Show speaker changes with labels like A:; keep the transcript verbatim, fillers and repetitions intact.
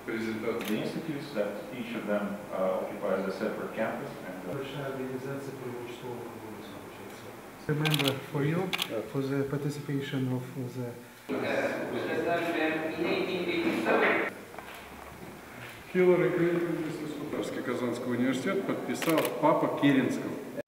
A: презентация.
B: The institutes that each of them uh, occupies a separate campus. And, uh,
C: Remember for you, for the participation of the
A: Хиллари Клинтон, Казанский университет, подписал папа Керенского.